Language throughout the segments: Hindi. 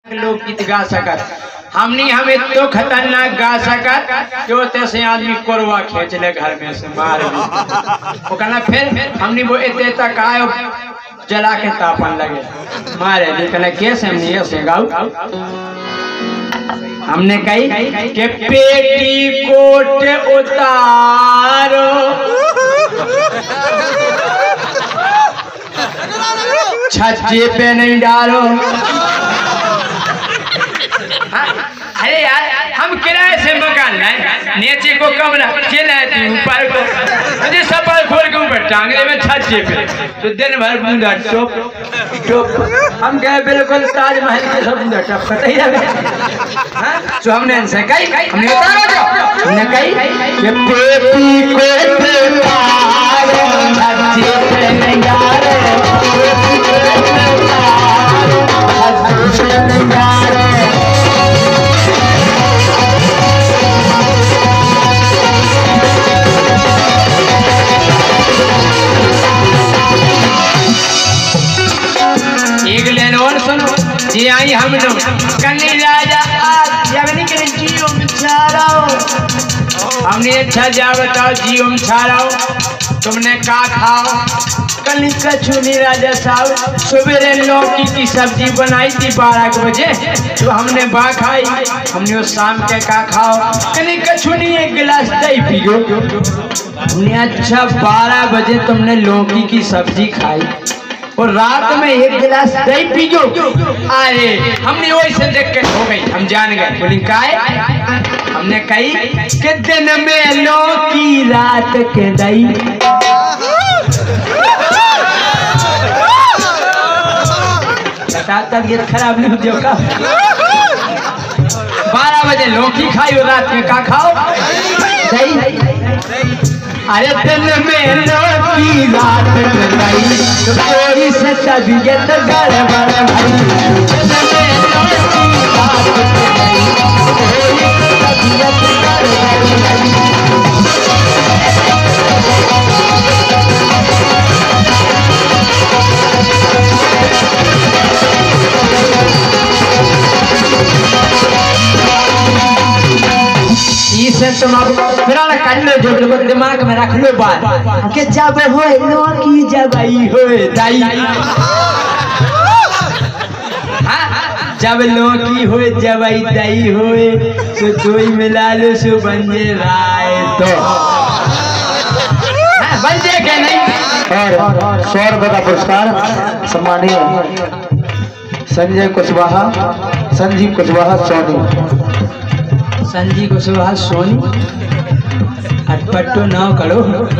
लोग गीत गा सकत, हमनी हमें तो खतरनाक गा सकत जो तैसे आदमी कोरवा खींच ले घर में से मार भी वो कहना फिर हमनी वो इतने तक आयो जला के तापन लगे मारे भी कहना कैसे हमने ऐसे गाओ हमने कही कि पेटी कोट उतारो छज्जे पे नहीं डालो। अरे यार हम किराए से मकान लाए, नीचे को कमरा चिल्लाती ऊपर को मुझे सफल खोल के ऊपर टांगने में छज्जे पे तो दिन भर बूंदा टोप टोप हम गए बिल्कुल ताजमहल के सब बूंदा टप पता ही लगा। तो हमने इनसे कही हमने कही कि पेटी को तारो छज्जे पे नहीं डालो जी आई हम लोग कन्नी राजा हमने अच्छा जा बताओ जी हम छाड़ाओ तुमने का खाओ कन्नी कछुनी राजा साहब सवेरे लौकी की सब्जी बनाई थी 12 बजे तो हमने बा खाई हमने उस शाम के का खाओ कन्नी कछुनी एक गिलास दही पियो हमने अच्छा 12 बजे तुमने लौकी की सब्जी खाई और रात में एक गिलास दही पियो। अरे हमने वही से देख के हो गई हम जान गए बोली काय हमने कही कि दिन में लौकी रात के दही तबीयत खराब नहीं होती का 12 बजे लौकी खाई और रात में का खाओ दही। अरे दिन में लौकी रात में दही तो कोई से तबीयत गड़बड़ भई दिन में लौकी रात में दही कोई से तबीयत गड़बड़ भई। इसे तुम अब फिर करने जो बिल्कुल दिमाग में रख लो बात कि जब हो लौकी जबई हो दाई जब लौकी हो जबई दई हो तो दोई मिला लो सो बंजे राय तो बंजे के नहीं। और 100 रुपए का पुरस्कार सम्मानीय संजय कुशवाहा संजीव कुशवाहा सोनी संजी को सुबह सोनी अटपट्टो नाव करो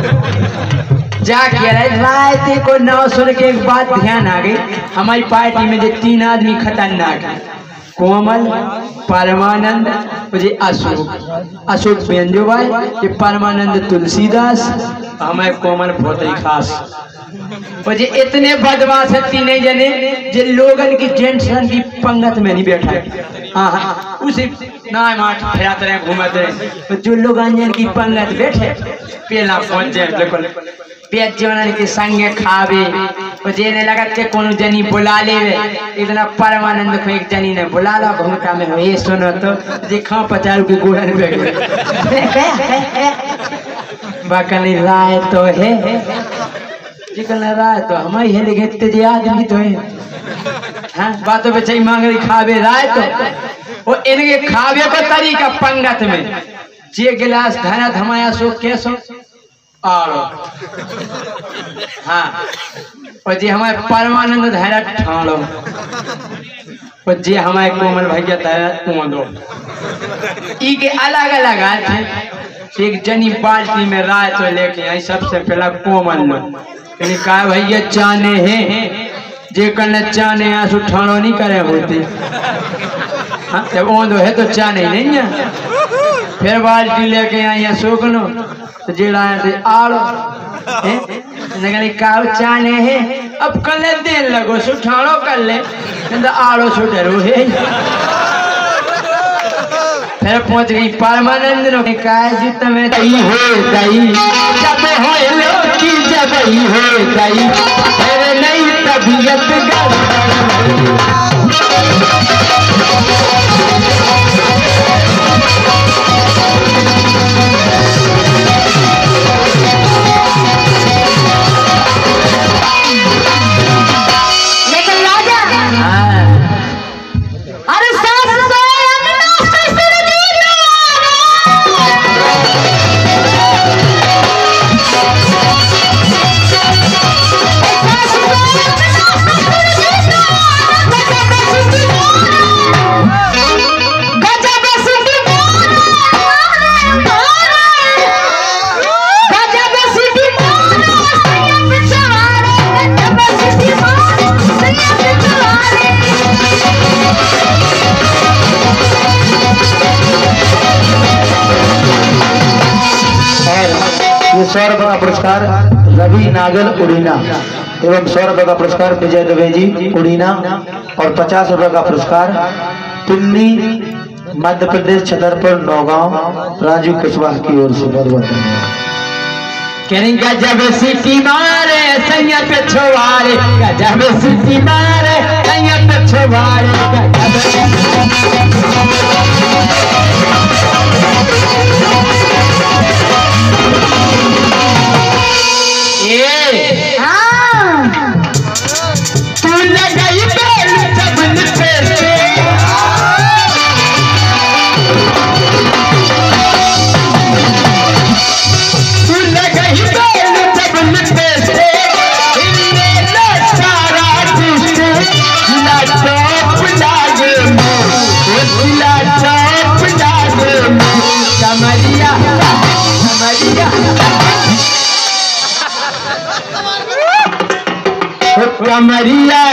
जाके रायते को नाव सुन के एक बात ध्यान आ गई हमारी पार्टी में जो 3 आदमी खतरनाक है कोमल परमानंद मुझे अशोक बेंजो भाई ये परमानंद तुलसीदास हमारे कोमल बहुत ही खास मुझे इतने बदमाश है 3 जने जो लोगन की जेंट्सन की पंगत में नहीं बैठा है। हाँ उसी ना माठ फिराते रहे घूमते रहे तो जो लोग अंजन की पंगत बैठे पेला पहुंच जाए बिल्कुल पेट जीवन के संगे खावे और जेने लगा के कोनो जनी बुला ले इतना परमानंद को एक जनी ने बुला ला घूमटा में ये सुनो तो देखा 50 के गोड़न पे बाकली राय तो है जिकल राय तो हमारी है लेकिन तेज आदमी तो है हाँ बातों पे चाहिए मांग रही खावे राय तो वो इनके खावे को तरीका पंगत में जे गिलास धना धमाया सो कैसो और हाँ और जे हमारे परमानंद धैर्य ठाणो और जे हमारे कोमल भैया धैर्य ऊंधो ई के अलग अलग आते एक जनी बाल्टी में राय तो लेके आई सबसे पहला कोमल लो यानी कहा भैया चाने हैं जे कल चाने आंसू ठाणो नहीं करे होते हाँ जब ऊंधो है तो चाने नहीं है फिर बाल्टी लेके आई अशोक नो तो जेड़ा आड़ो है काव चाने है अब कल देन लगो सुठाड़ो कर ले आड़ो सुधरो है फिर पहुंच गई परमानंद नो कहा जी तमें दही हो दही जब हो लौकी जबई हो दही फिर नहीं तबीयत गड़बड़ पुरस्कार रवि नागल उड़ीना एवं 100 रुपए का पुरस्कार विजय दुबे जी उड़ीना और 50 रुपए का पुरस्कार पिन्नी मध्य प्रदेश छतरपुर नौगांव राजू कुशवाहा की ओर से बहुत बहुत धन्यवाद। गजब सिटी मारे सैया पे छोवारे, गजब सिटी मारे सैया पे छोवारे, तू लगाई बेल जबन पे कमरिया कमरिया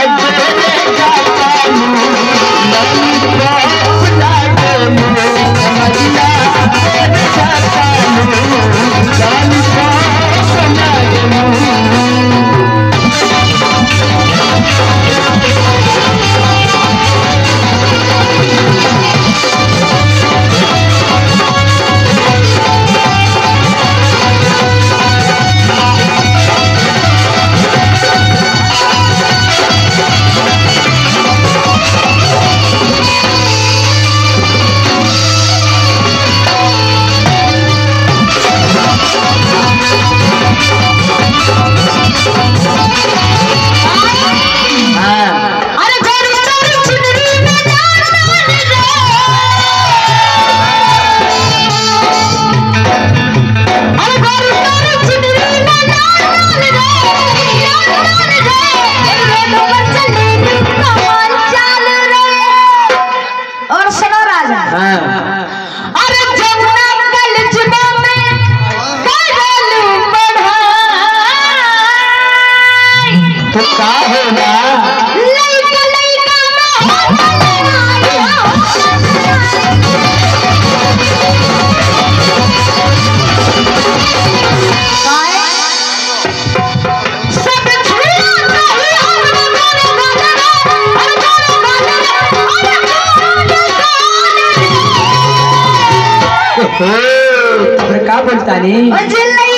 का बोलता नहीं